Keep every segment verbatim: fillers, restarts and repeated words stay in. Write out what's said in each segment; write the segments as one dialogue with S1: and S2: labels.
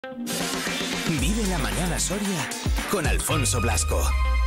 S1: Vive la mañana Soria con Alfonso Blasco.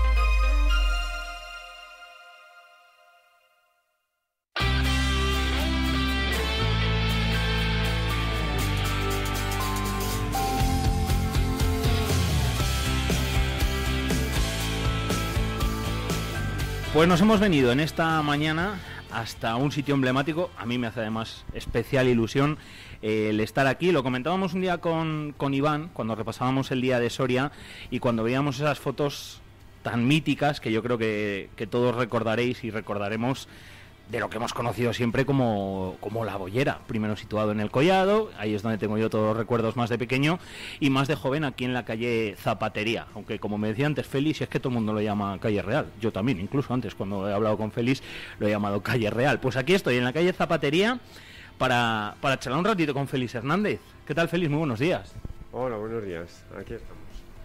S2: Pues nos hemos venido en esta mañana hasta un sitio emblemático. A mí me hace además especial ilusión eh, el estar aquí. Lo comentábamos un día con, con Iván, cuando repasábamos el día de Soria, y cuando veíamos esas fotos tan míticas que yo creo que, que todos recordaréis y recordaremos de lo que hemos conocido siempre como, como La Boyera, primero situado en el Collado. Ahí es donde tengo yo todos los recuerdos más de pequeño, y más de joven aquí en la calle Zapatería, aunque como me decía antes Félix, es que todo el mundo lo llama calle Real. Yo también, incluso antes cuando he hablado con Félix lo he llamado calle Real. Pues aquí estoy en la calle Zapatería para, para charlar un ratito con Félix Hernández. ¿Qué tal, Félix? Muy buenos días.
S3: Hola, buenos días, aquí estamos.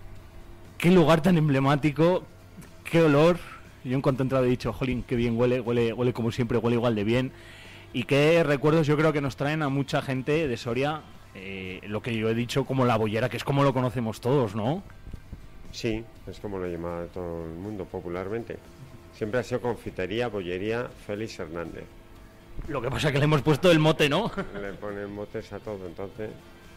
S2: Qué lugar tan emblemático, qué olor. Yo en cuanto he entrado he dicho, jolín, qué bien huele, huele, huele como siempre, huele igual de bien. Y qué recuerdos yo creo que nos traen a mucha gente de Soria, eh, lo que yo he dicho como La Boyera, que es como lo conocemos todos, ¿no?
S3: Sí, es como lo llama todo el mundo popularmente. Siempre ha sido confitería, bollería, Félix Hernández.
S2: Lo que pasa es que le hemos puesto el mote, ¿no?
S3: Le ponen motes a todo, entonces...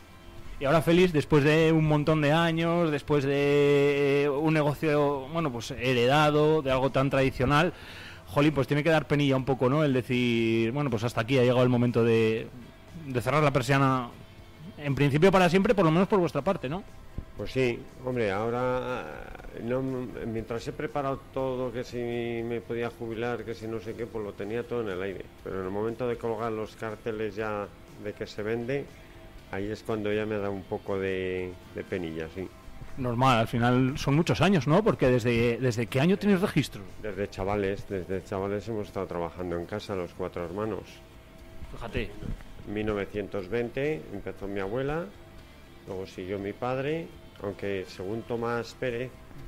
S2: Y ahora Félix, después de un montón de años, después de un negocio, bueno, pues heredado, de algo tan tradicional, jolín, pues tiene que dar penilla un poco, ¿no? El decir, bueno, pues hasta aquí ha llegado el momento de, de cerrar la persiana, en principio para siempre, por lo menos por vuestra parte, ¿no?
S3: Pues sí, hombre, ahora, no, mientras he preparado todo, que si me podía jubilar, que si no sé qué, pues lo tenía todo en el aire. Pero en el momento de colgar los carteles ya de que se vende... Ahí es cuando ya me da un poco de, de penilla, sí.
S2: Normal, al final son muchos años, ¿no? Porque desde, ¿desde qué año tienes registro?
S3: Desde chavales, desde chavales hemos estado trabajando en casa, los cuatro hermanos.
S2: Fíjate.
S3: En mil novecientos veinte empezó mi abuela, luego siguió mi padre, aunque según Tomás Pérez,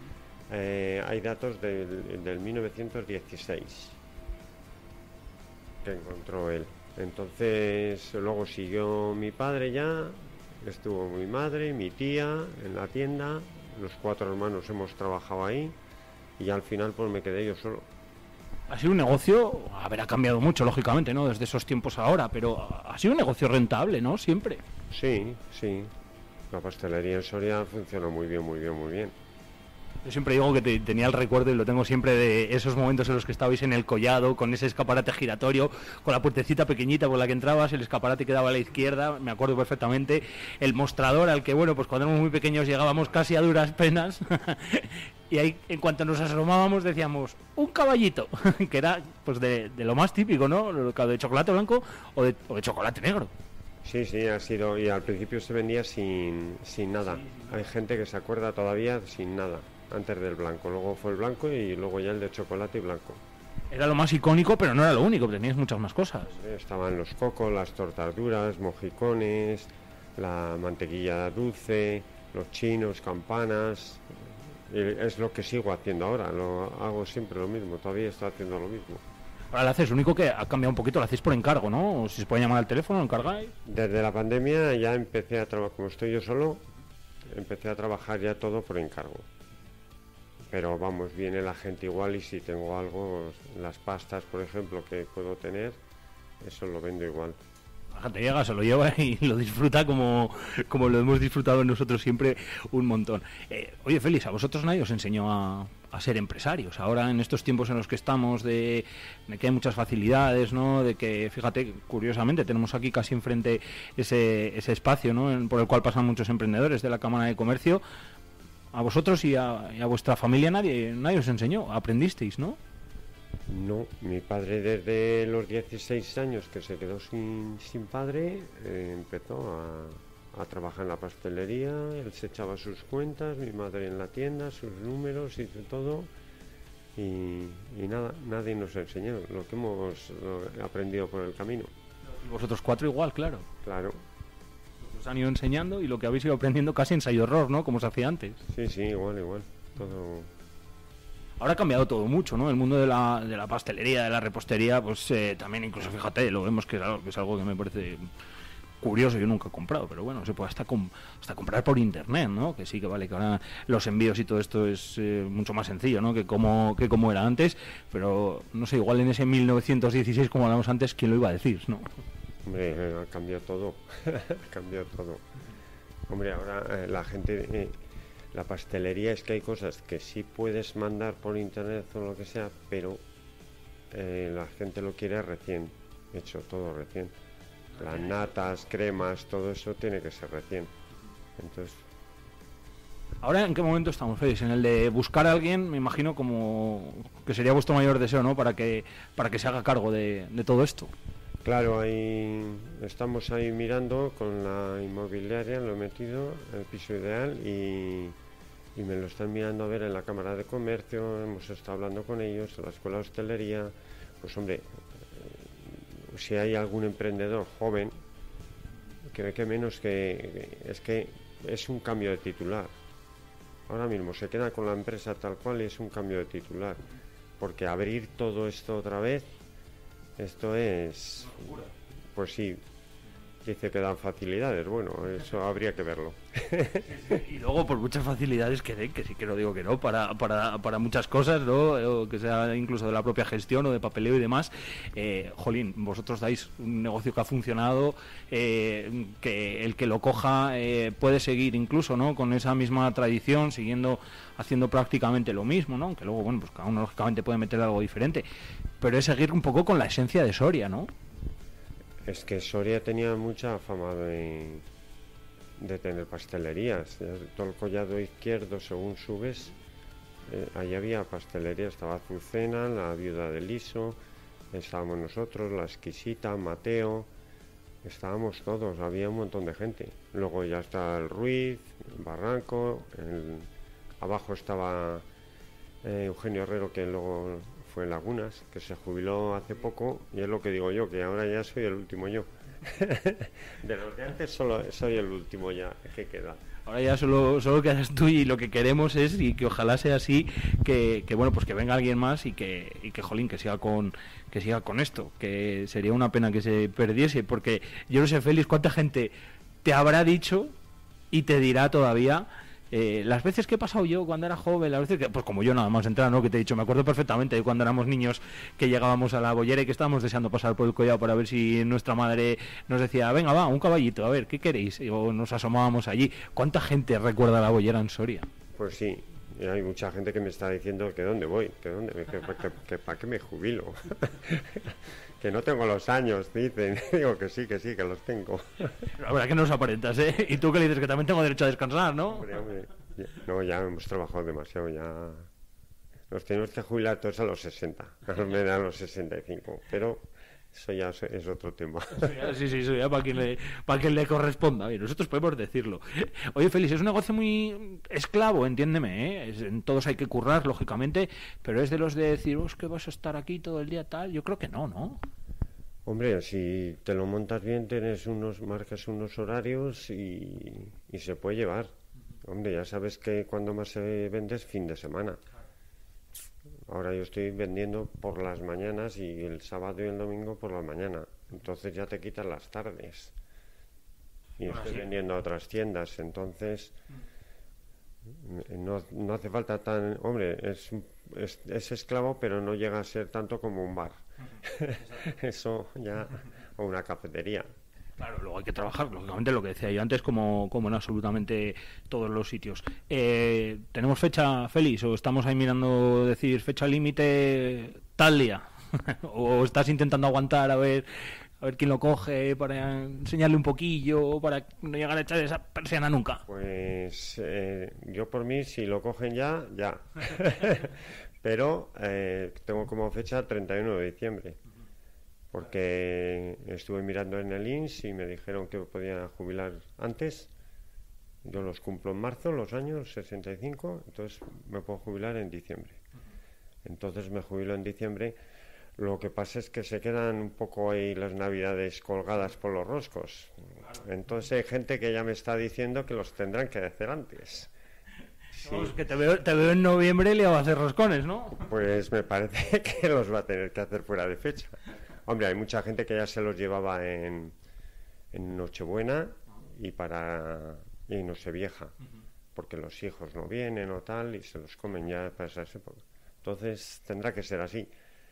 S3: eh, hay datos del, del mil novecientos dieciséis que encontró él. Entonces luego siguió mi padre ya, estuvo mi madre, mi tía en la tienda, los cuatro hermanos hemos trabajado ahí y al final pues me quedé yo solo.
S2: Ha sido un negocio, a ver, ha cambiado mucho lógicamente, ¿no? Desde esos tiempos a ahora, pero ha sido un negocio rentable, ¿no? Siempre.
S3: Sí, sí, la pastelería en Soria funcionó muy bien, muy bien, muy bien.
S2: Yo siempre digo que te, tenía el recuerdo, y lo tengo siempre, de esos momentos en los que estabais en el Collado, con ese escaparate giratorio, con la puertecita pequeñita por la que entrabas, el escaparate quedaba a la izquierda, me acuerdo perfectamente, el mostrador al que, bueno, pues cuando éramos muy pequeños llegábamos casi a duras penas, y ahí, en cuanto nos asomábamos, decíamos, un caballito, que era pues de, de lo más típico, ¿no? De chocolate blanco o de, o de chocolate negro.
S3: Sí, sí, ha sido, y al principio se vendía sin, sin nada. Hay gente que se acuerda todavía sin nada. Antes del blanco, luego fue el blanco y luego ya el de chocolate y blanco.
S2: Era lo más icónico, pero no era lo único, tenías muchas más cosas.
S3: Estaban los cocos, las tortas duras, mojicones, la mantequilla dulce, los chinos, campanas. Es lo que sigo haciendo ahora, lo hago siempre lo mismo, todavía estoy haciendo lo mismo.
S2: Ahora lo hacéis, lo único que ha cambiado un poquito, lo hacéis por encargo, ¿no? O si se puede llamar al teléfono, lo encargáis.
S3: Desde la pandemia ya empecé a trabajar, como estoy yo solo, empecé a trabajar ya todo por encargo. Pero vamos, viene la gente igual y si tengo algo, las pastas, por ejemplo, que puedo tener, eso lo vendo igual.
S2: La gente llega, se lo lleva y lo disfruta como, como lo hemos disfrutado nosotros siempre un montón. Eh, oye, Félix, a vosotros nadie os enseñó a, a ser empresarios. Ahora, en estos tiempos en los que estamos, de, de que hay muchas facilidades, ¿no? De que, fíjate, curiosamente, tenemos aquí casi enfrente ese, ese espacio, ¿no? En, por el cual pasan muchos emprendedores de la Cámara de Comercio. A vosotros y a, y a vuestra familia nadie, nadie os enseñó, aprendisteis, ¿no?
S3: No, mi padre desde los dieciséis años que se quedó sin, sin padre, eh, empezó a, a trabajar en la pastelería, él se echaba sus cuentas, mi madre en la tienda, sus números y todo, y, y nada, nadie nos enseñó lo que hemos lo, aprendido por el camino.
S2: Y vosotros cuatro igual, claro.
S3: Claro.
S2: Os han ido enseñando y lo que habéis ido aprendiendo casi ensayo-error, ¿no? Como se hacía antes.
S3: Sí, sí, igual, igual, todo...
S2: Ahora ha cambiado todo mucho, ¿no? El mundo de la, de la pastelería, de la repostería, pues eh, también incluso, fíjate, lo vemos que es algo que, es algo que me parece curioso, yo nunca he comprado, pero bueno, se puede hasta, com hasta comprar por internet, ¿no? Que sí, que vale, que ahora los envíos y todo esto es eh, mucho más sencillo, ¿no? Que como, que como era antes, pero no sé, igual en ese mil novecientos dieciséis, como hablamos antes, ¿quién lo iba a decir, no?
S3: Hombre, eh, ha cambiado todo, ha cambiado todo. Hombre, ahora eh, la gente, eh, la pastelería es que hay cosas que sí puedes mandar por internet o lo que sea, pero eh, la gente lo quiere recién hecho, todo recién. Las natas, cremas, todo eso tiene que ser recién. Entonces,
S2: ahora, ¿en qué momento estamos, Félix? En el de buscar a alguien, me imagino como que sería vuestro mayor deseo, ¿no? Para que para que se haga cargo de, de todo esto.
S3: claro, ahí estamos ahí mirando con la inmobiliaria, lo he metido, el piso ideal, y, y me lo están mirando a ver en la Cámara de Comercio, hemos estado hablando con ellos, en la Escuela de Hostelería. Pues hombre, eh, si hay algún emprendedor joven, que, que menos que, es que es un cambio de titular. Ahora mismo se queda con la empresa tal cual y es un cambio de titular, porque abrir todo esto otra vez, esto es, pues sí, dice que dan facilidades, bueno, eso habría que verlo.
S2: Y luego por muchas facilidades que den, que sí que no digo que no, para, para, para muchas cosas, ¿no? O que sea incluso de la propia gestión o de papeleo y demás, eh, jolín, vosotros dais un negocio que ha funcionado, eh, que el que lo coja eh, puede seguir incluso, ¿no? Con esa misma tradición, siguiendo, haciendo prácticamente lo mismo, ¿no? Aunque luego, bueno, pues cada uno lógicamente puede meter algo diferente, pero es seguir un poco con la esencia de Soria, ¿no?
S3: Es que Soria tenía mucha fama de, de tener pastelerías. Todo el collado izquierdo, según subes, eh, ahí había pastelería. Estaba Azucena, la Viuda de Liso, estábamos nosotros, la Exquisita, Mateo, estábamos todos, había un montón de gente. Luego ya está el Ruiz, el Barranco, el, abajo estaba eh, Eugenio Herrero, que luego fue en Lagunas, que se jubiló hace poco, y es lo que digo yo, que ahora ya soy el último yo. De los de antes solo soy el último ya que queda.
S2: Ahora ya solo, solo quedas tú, y lo que queremos es, y que ojalá sea así, que, que bueno, pues que venga alguien más y que, y que jolín, que siga con que siga con esto, que sería una pena que se perdiese, porque yo no sé, Félix, cuánta gente te habrá dicho y te dirá todavía. Eh, las veces que he pasado yo cuando era joven, las veces que, pues como yo nada más entrar, ¿no? Que te he dicho, me acuerdo perfectamente de cuando éramos niños, que llegábamos a la bollera y que estábamos deseando pasar por el collado para ver si nuestra madre nos decía, venga, va, un caballito, a ver, ¿qué queréis? Y o nos asomábamos allí. ¿Cuánta gente recuerda la bollera en Soria?
S3: Pues sí, y hay mucha gente que me está diciendo que dónde voy, que dónde, que, que, que, que para qué me jubilo. Que no tengo los años, dicen. Digo que sí, que sí, que los tengo.
S2: La verdad que no los aparentas, ¿eh? Y tú que le dices que también tengo derecho a descansar, ¿no?
S3: Hombre, hombre. No, ya hemos trabajado demasiado, ya nos tenemos que jubilar todos a los sesenta, me dan los sesenta y cinco, pero eso ya es otro tema.
S2: Sí, sí, eso ya para quien le, para quien le corresponda. Oye, nosotros podemos decirlo. Oye, Félix, es un negocio muy esclavo, entiéndeme, ¿eh? Es, en todos hay que currar, lógicamente, pero es de los de decir, oh, es que vas a estar aquí todo el día tal. Yo creo que no, ¿no?
S3: Hombre, si te lo montas bien, tienes unos, marcas unos horarios y, y se puede llevar. Hombre, ya sabes que cuando más se vende es fin de semana. Ahora yo estoy vendiendo por las mañanas y el sábado y el domingo por la mañana. Entonces ya te quitan las tardes. Y estoy vendiendo a otras tiendas. Entonces no, no hace falta tan... Hombre, es, es, es esclavo, pero no llega a ser tanto como un bar. Eso ya... O una cafetería.
S2: Claro, luego hay que trabajar, lógicamente, lo que decía yo antes, como, como en absolutamente todos los sitios. Eh, ¿Tenemos fecha, Félix, o estamos ahí mirando, decir, fecha límite tal día? ¿O estás intentando aguantar a ver a ver quién lo coge para enseñarle un poquillo, para no llegar a echar esa persiana nunca?
S3: Pues eh, yo por mí, si lo cogen ya, ya. Pero eh, tengo como fecha treinta y uno de diciembre. Porque estuve mirando en el I N S S y me dijeron que podía jubilar antes. Yo los cumplo en marzo, los años sesenta y cinco, entonces me puedo jubilar en diciembre. Entonces me jubilo en diciembre. Lo que pasa es que se quedan un poco ahí las navidades colgadas por los roscos. Entonces hay gente que ya me está diciendo que los tendrán que hacer antes.
S2: Sí. No, es que te veo, te veo en noviembre y le va a hacer roscones, ¿no?
S3: Pues me parece que los va a tener que hacer fuera de fecha. Hombre, hay mucha gente que ya se los llevaba en, en Nochebuena y para y Nochevieja, porque los hijos no vienen o tal y se los comen ya para esa época. Entonces tendrá que ser así.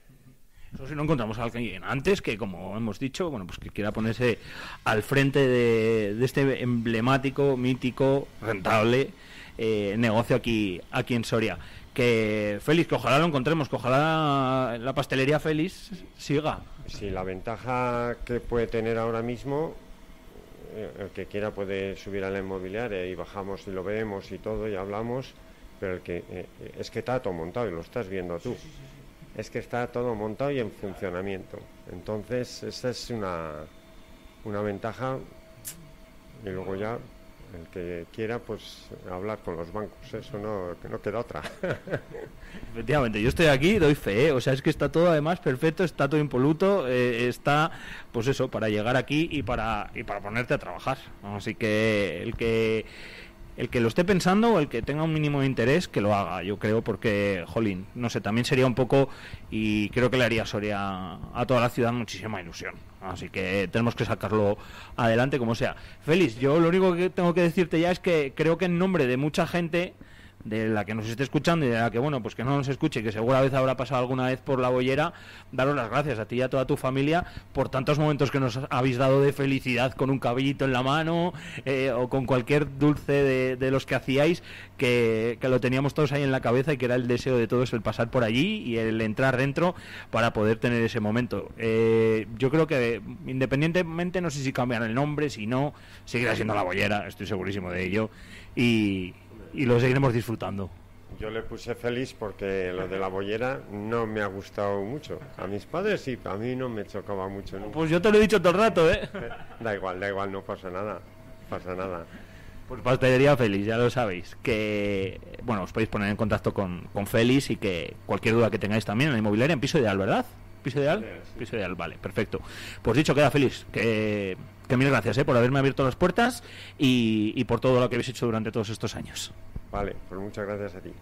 S2: Eso si no encontramos a alguien antes que, como hemos dicho, bueno, pues que quiera ponerse al frente de, de este emblemático, mítico, rentable eh, negocio aquí aquí en Soria. Que Félix, que ojalá lo encontremos, que ojalá la pastelería Félix siga.
S3: Sí, la ventaja que puede tener ahora mismo, eh, el que quiera puede subir a la inmobiliaria y bajamos y lo vemos y todo y hablamos, pero el que eh, es que está todo montado y lo estás viendo tú. Es que está todo montado y en funcionamiento. Entonces esa es una, una ventaja. Y luego ya el que quiera pues hablar con los bancos, eso no, que no queda otra.
S2: Efectivamente, yo estoy aquí, doy fe, ¿eh? O sea, es que está todo además perfecto, está todo impoluto, eh, está, pues eso, para llegar aquí y para y para ponerte a trabajar. Así que el que el que lo esté pensando o el que tenga un mínimo de interés, que lo haga, yo creo, porque, jolín, no sé, también sería un poco, y creo que le haría a Soria, a toda la ciudad, muchísima ilusión. Así que tenemos que sacarlo adelante como sea. Félix, yo lo único que tengo que decirte ya es que creo que en nombre de mucha gente, de la que nos esté escuchando y de la que, bueno, pues que no nos escuche, que seguramente habrá pasado alguna vez por la bollera, daros las gracias a ti y a toda tu familia por tantos momentos que nos habéis dado de felicidad con un cabellito en la mano eh, o con cualquier dulce de, de los que hacíais, que, que lo teníamos todos ahí en la cabeza y que era el deseo de todos el pasar por allí y el entrar dentro para poder tener ese momento. Eh, yo creo que independientemente, no sé si cambian el nombre, si no, seguirá siendo la bollera, estoy segurísimo de ello, y y lo seguiremos disfrutando.
S3: Yo le puse feliz porque lo de la bollera no me ha gustado mucho. A mis padres sí, a mí no me chocaba mucho nunca.
S2: Pues yo te lo he dicho todo el rato, ¿eh?
S3: Da igual, da igual, no pasa nada, pasa nada.
S2: Pues pastelería Félix, ya lo sabéis, que, bueno, os podéis poner en contacto con, con Félix y que cualquier duda que tengáis también en la inmobiliaria, en Piso Ideal, ¿verdad? ¿Piso Ideal? Sí. Piso Ideal, vale, perfecto. Pues dicho queda, Félix, que, que mil gracias ¿eh? por haberme abierto las puertas y, y por todo lo que habéis hecho durante todos estos años.
S3: Vale, pues muchas gracias a ti.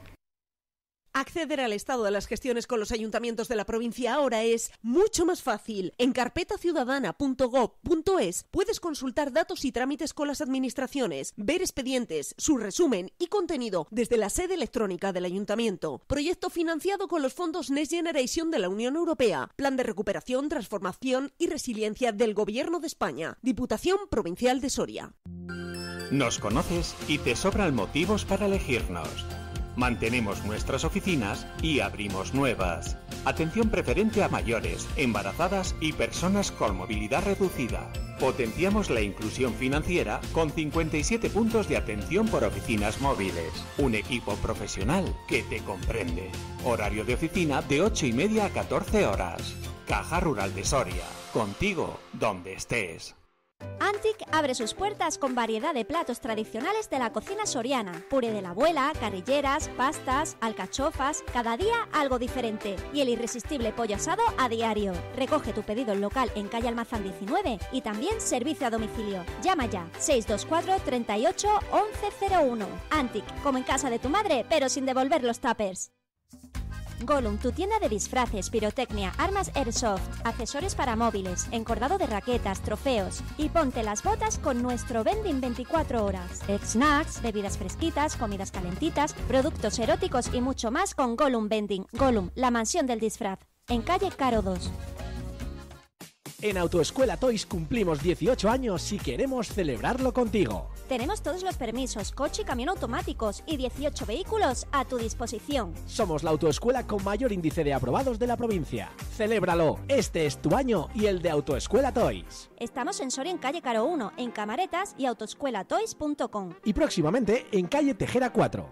S4: Acceder al estado de las gestiones con los ayuntamientos de la provincia ahora es mucho más fácil. En carpeta ciudadana punto gob punto es puedes consultar datos y trámites con las administraciones, ver expedientes, su resumen y contenido desde la sede electrónica del ayuntamiento. Proyecto financiado con los fondos Next Generation de la Unión Europea. Plan de recuperación, transformación y resiliencia del Gobierno de España. Diputación Provincial de Soria.
S5: Nos conoces y te sobran motivos para elegirnos. Mantenemos nuestras oficinas y abrimos nuevas. Atención preferente a mayores, embarazadas y personas con movilidad reducida. Potenciamos la inclusión financiera con cincuenta y siete puntos de atención por oficinas móviles. Un equipo profesional que te comprende. Horario de oficina de ocho y media a catorce horas. Caja Rural de Soria. Contigo donde estés.
S6: Antic abre sus puertas con variedad de platos tradicionales de la cocina soriana. Puré de la abuela, carrilleras, pastas, alcachofas, cada día algo diferente. Y el irresistible pollo asado a diario. Recoge tu pedido en local en calle Almazán diecinueve y también servicio a domicilio. Llama ya, seis dos cuatro, treinta y ocho, once cero uno. Antic, como en casa de tu madre, pero sin devolver los tuppers. Gollum, tu tienda de disfraces, pirotecnia, armas airsoft, accesorios para móviles, encordado de raquetas, trofeos. Y ponte las botas con nuestro vending veinticuatro horas. Snacks, bebidas fresquitas, comidas calentitas, productos eróticos y mucho más con Gollum Vending. Gollum, la mansión del disfraz. En calle Caro dos.
S7: En Autoescuela Toys cumplimos dieciocho años y queremos celebrarlo contigo.
S6: Tenemos todos los permisos, coche y camión automáticos y dieciocho vehículos a tu disposición.
S7: Somos la autoescuela con mayor índice de aprobados de la provincia. Celébralo, este es tu año y el de Autoescuela Toys.
S6: Estamos en Soria en calle Caro uno, en Camaretas y autoescuela toys punto com.
S7: Y próximamente en calle Tejera cuatro.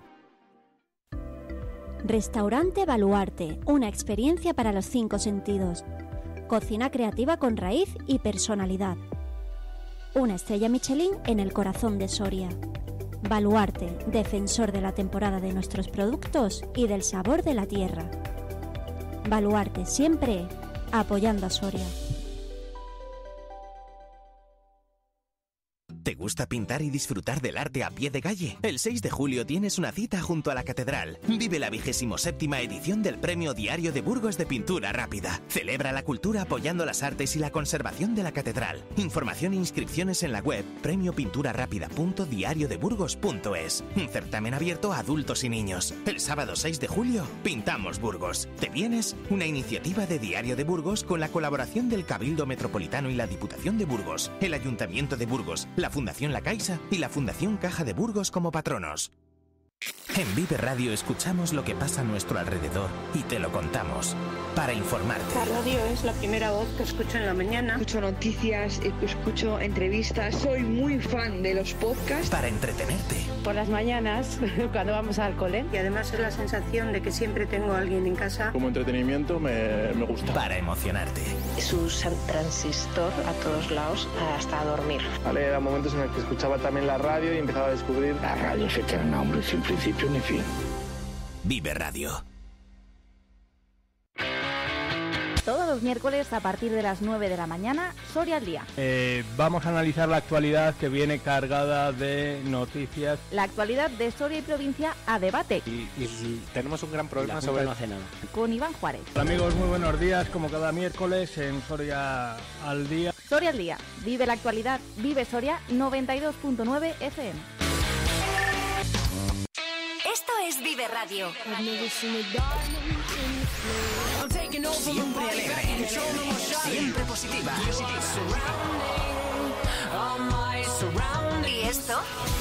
S6: Restaurante Baluarte, una experiencia para los cinco sentidos. Cocina creativa con raíz y personalidad. Una estrella Michelin en el corazón de Soria. Baluarte, defensor de la temporada de nuestros productos y del sabor de la tierra. Baluarte, siempre apoyando a Soria.
S1: ¿Te gusta pintar y disfrutar del arte a pie de calle? El seis de julio tienes una cita junto a la Catedral. Vive la vigésimo séptima edición del Premio Diario de Burgos de Pintura Rápida. Celebra la cultura apoyando las artes y la conservación de la Catedral. Información e inscripciones en la web premio pintura rápida punto diario de burgos punto es. Un certamen abierto a adultos y niños. El sábado seis de julio, pintamos Burgos. ¿Te vienes? Una iniciativa de Diario de Burgos con la colaboración del Cabildo Metropolitano y la Diputación de Burgos, el Ayuntamiento de Burgos, la Fundación La Caixa y la Fundación Caja de Burgos como patronos. En Vive Radio escuchamos lo que pasa a nuestro alrededor y te lo contamos para informarte.
S8: La radio es la primera voz que escucho en la mañana.
S9: Escucho noticias, escucho entrevistas, soy muy fan de los podcasts.
S1: Para entretenerte.
S10: Por las mañanas, cuando vamos al cole.
S8: Y además es la sensación de que siempre tengo a alguien en casa.
S11: Como entretenimiento me, me gusta.
S1: Para emocionarte.
S12: Su transistor a todos lados hasta dormir.
S11: Vale, eran momentos en los que escuchaba también la radio y empezaba a descubrir.
S13: La radio es eterna, hombre, sin principio ni fin.
S1: Vive Radio.
S14: Todos los miércoles a partir de las nueve de la mañana, Soria al Día.
S15: Eh, vamos a analizar la actualidad que viene cargada de noticias.
S14: La actualidad de Soria y provincia a debate.
S16: Y, y tenemos un gran problema sobre...
S14: No hace nada. Con Iván Juárez.
S15: Hola amigos, muy buenos días, como cada miércoles en Soria al Día.
S14: Soria al Día. Vive la actualidad. Vive Soria noventa y dos punto nueve F M.
S17: Esto es Vive Radio.
S1: Siempre alegre, siempre positiva.
S17: ¿Y esto?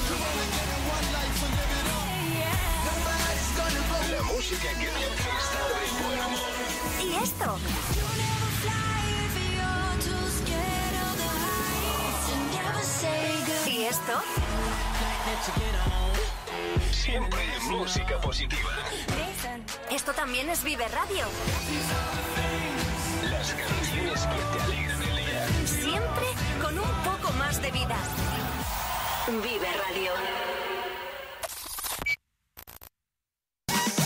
S13: La música que te está de buen humor.
S17: ¿Y esto? ¿Y esto?
S13: Siempre música positiva.
S17: Esto también es Vive Radio.
S13: Las canciones que te alegran el día.
S17: Siempre con un poco más de vida. Vive Radio.